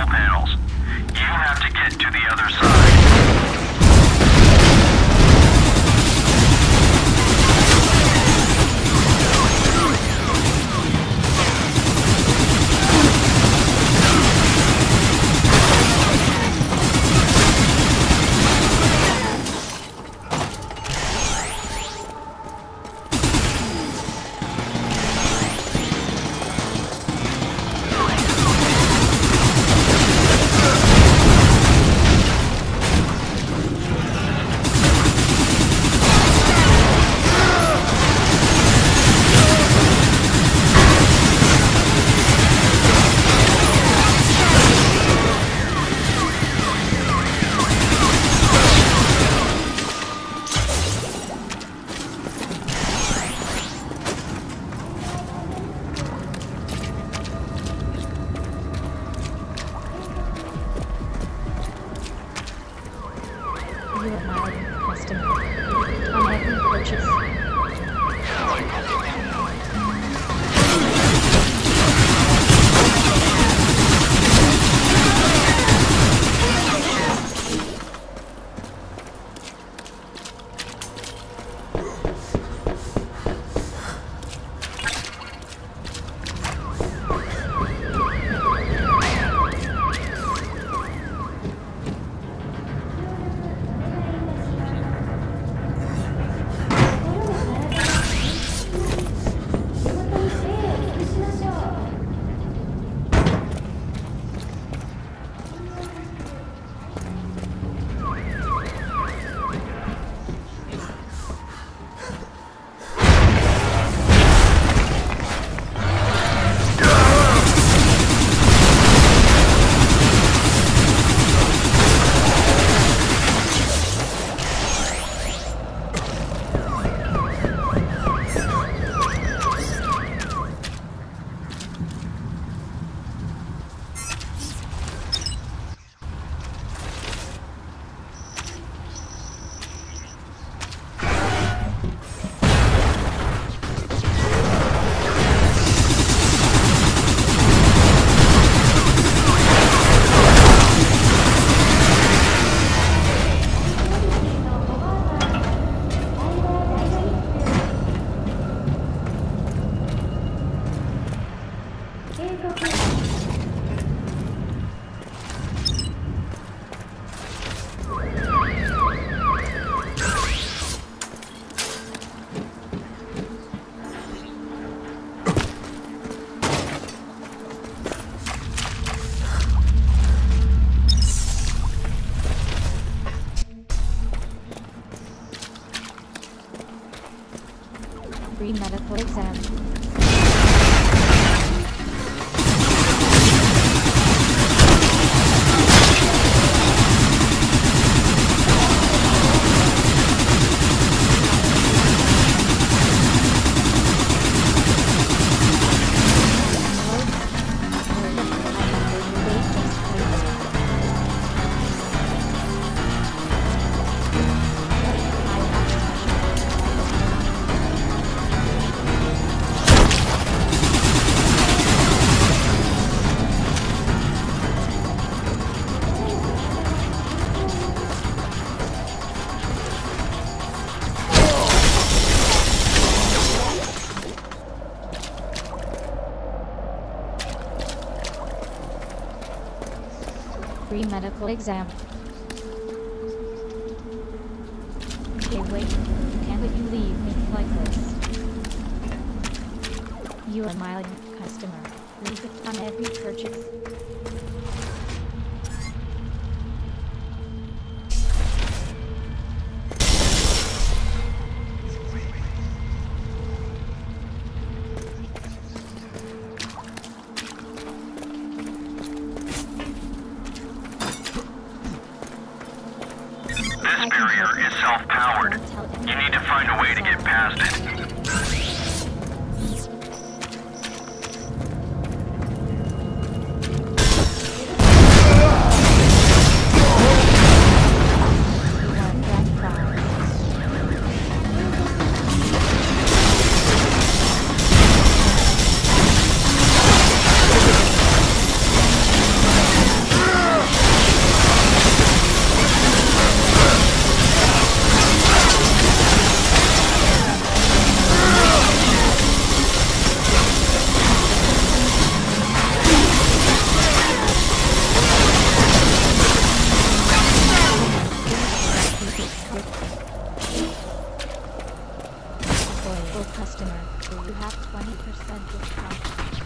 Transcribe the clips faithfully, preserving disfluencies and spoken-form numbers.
control panels. You have to get to the other side. You are my customer on every purchase. Free medical exam. Free medical exam. Okay, wait. Can't let you leave me like this. You are my customer. Leave it on every purchase. This barrier is self-powered. You need to find a way to get past it. percent discount.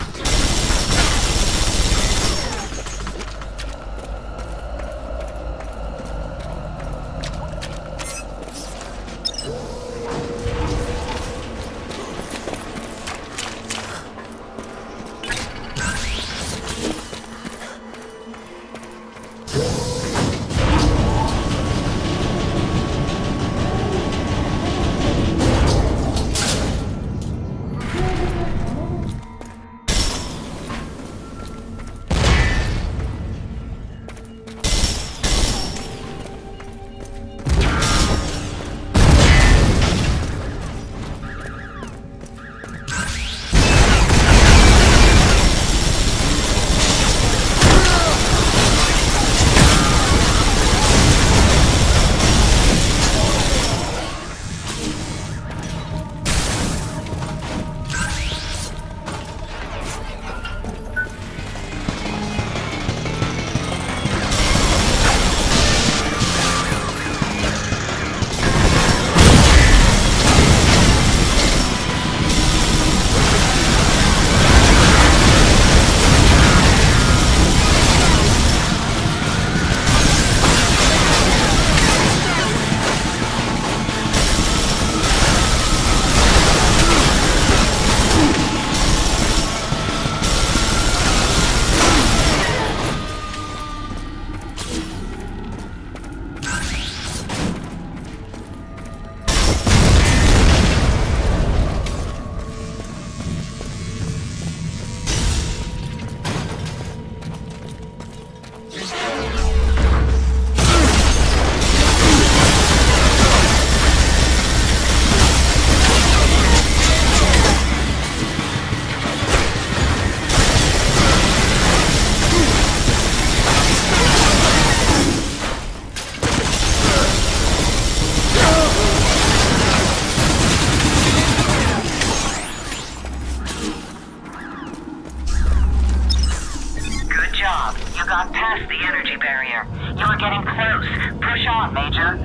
got past the energy barrier. You're getting close. Push on, Major.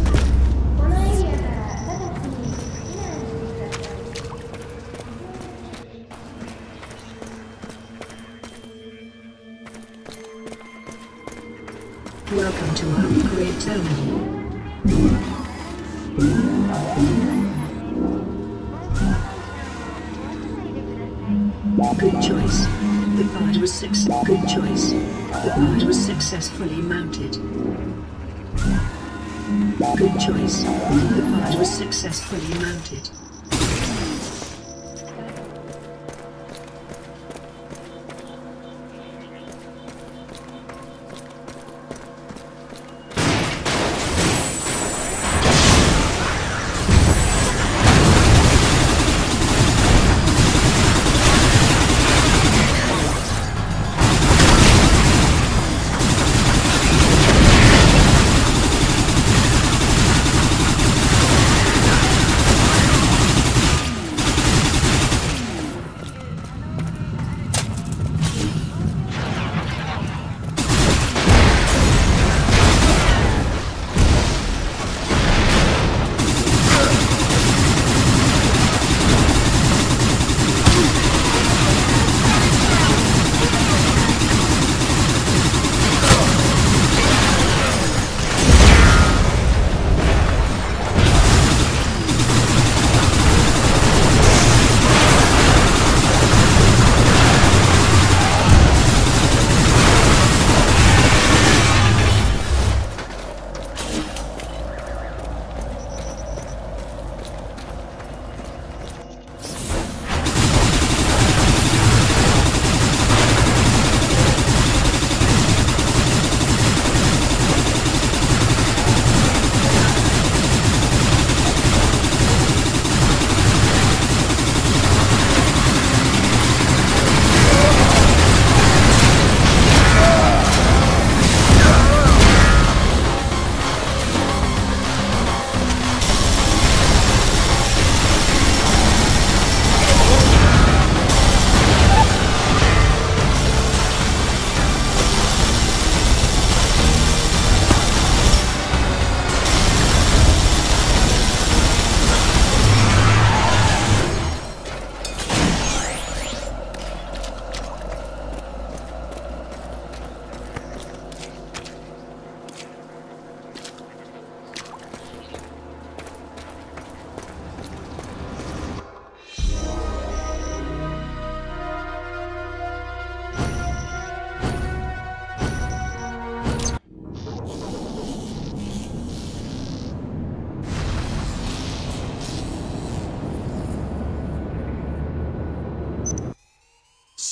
Welcome to our upgrade terminal. Good choice. The pod was six. Good choice. The pod was successfully mounted. Good choice. The pod was successfully mounted.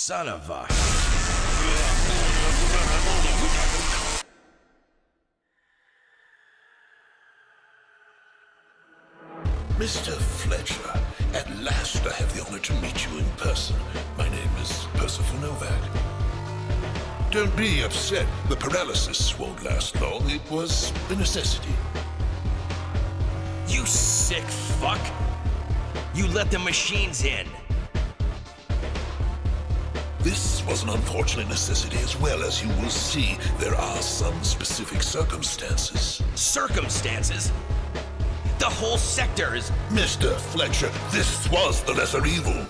son of a... Mister Fletcher, at last I have the honor to meet you in person. My name is Percival Novak. Don't be upset. The paralysis won't last long. It was a necessity. You sick fuck! You let the machines in! This was an unfortunate necessity as well. As you will see, there are some specific circumstances. Circumstances? The whole sector is... Mister Fletcher, this was the lesser evil.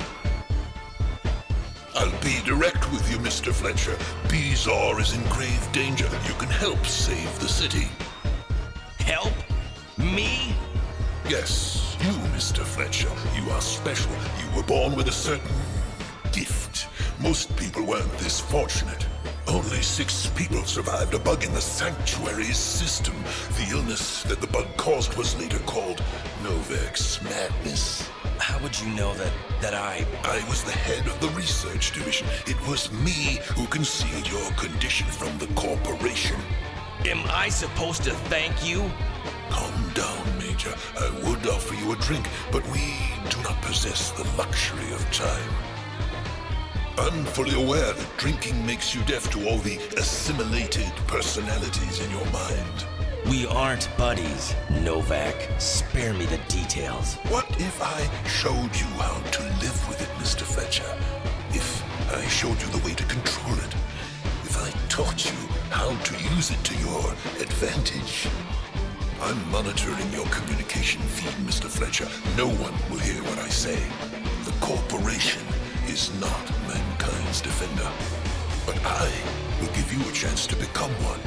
I'll be direct with you, Mister Fletcher. Bezoar is in grave danger. You can help save the city. Help? Me? Yes, you, Mister Fletcher. You are special. You were born with a certain gift. Most people weren't this fortunate. Only six people survived a bug in the Sanctuary's system. The illness that the bug caused was later called Novak's madness. How would you know that, that I... I was the head of the research division. It was me who concealed your condition from the corporation. Am I supposed to thank you? Calm down, Major. I would offer you a drink, but we do not possess the luxury of time. I'm fully aware that drinking makes you deaf to all the assimilated personalities in your mind. We aren't buddies, Novak. Spare me the details. What if I showed you how to live with it, Mister Fletcher? If I showed you the way to control it? If I taught you how to use it to your advantage? I'm monitoring your communication feed, Mister Fletcher. No one will hear what I say. The corporation is not mankind's defender. But I will give you a chance to become one.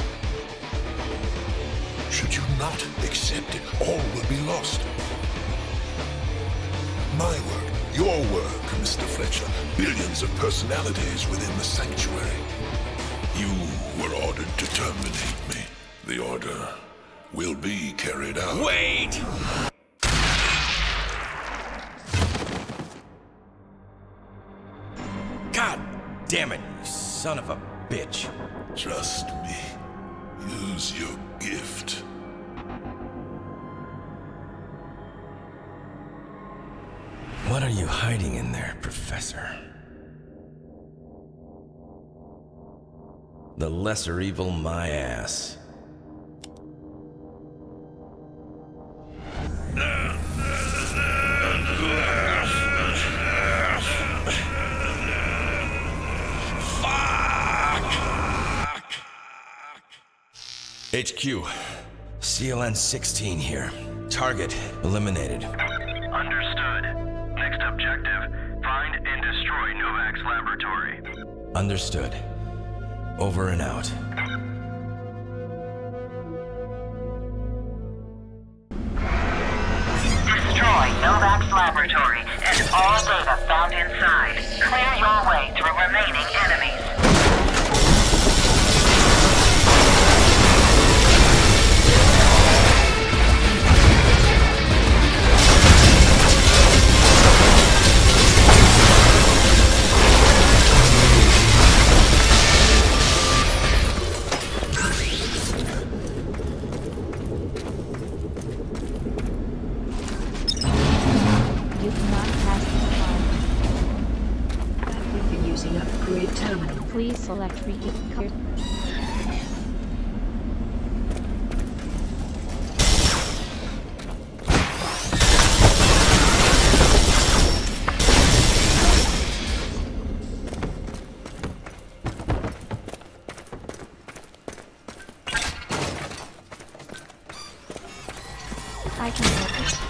Should you not accept it, all will be lost. My work, your work, Mister Fletcher. Billions of personalities within the Sanctuary. You were ordered to terminate me. The order will be carried out. Wait! God damn it, you son of a bitch. Trust me. Use your gift. What are you hiding in there, Professor? The lesser evil, my ass. H Q, C L N sixteen here. Target eliminated. Understood. Next objective, find and destroy Novak's laboratory. Understood. Over and out. Destroy Novak's laboratory and all data found inside. Clear your way through remaining enemies. Please select repeat card. I can help it.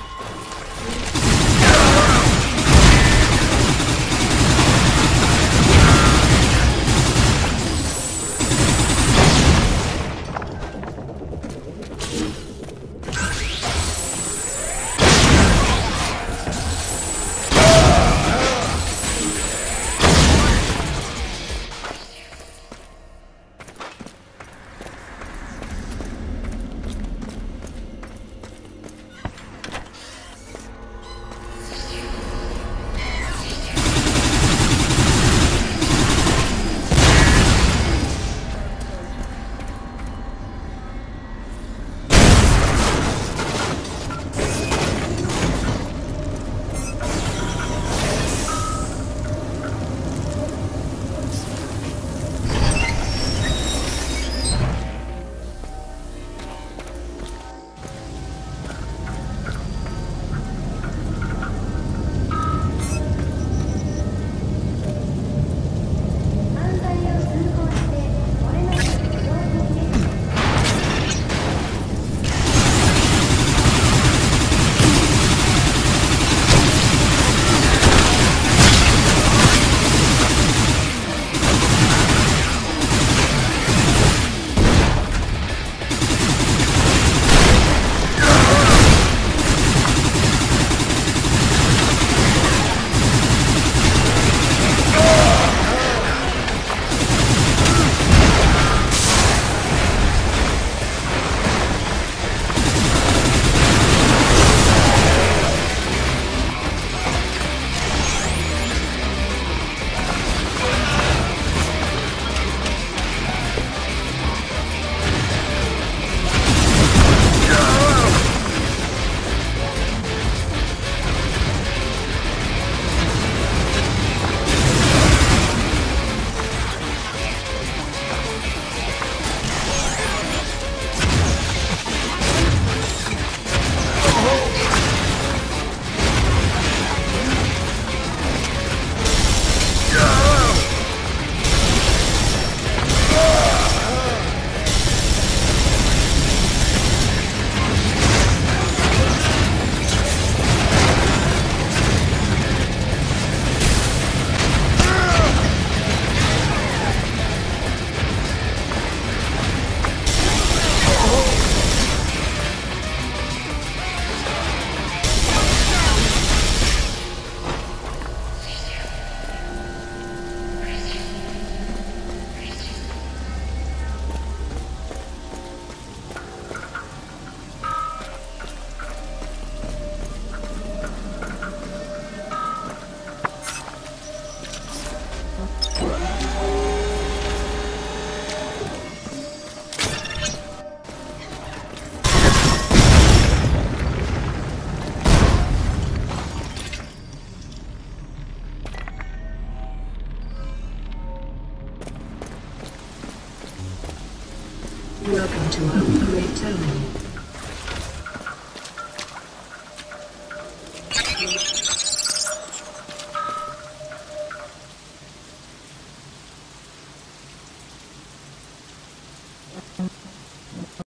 Welcome to our upgrade terminal.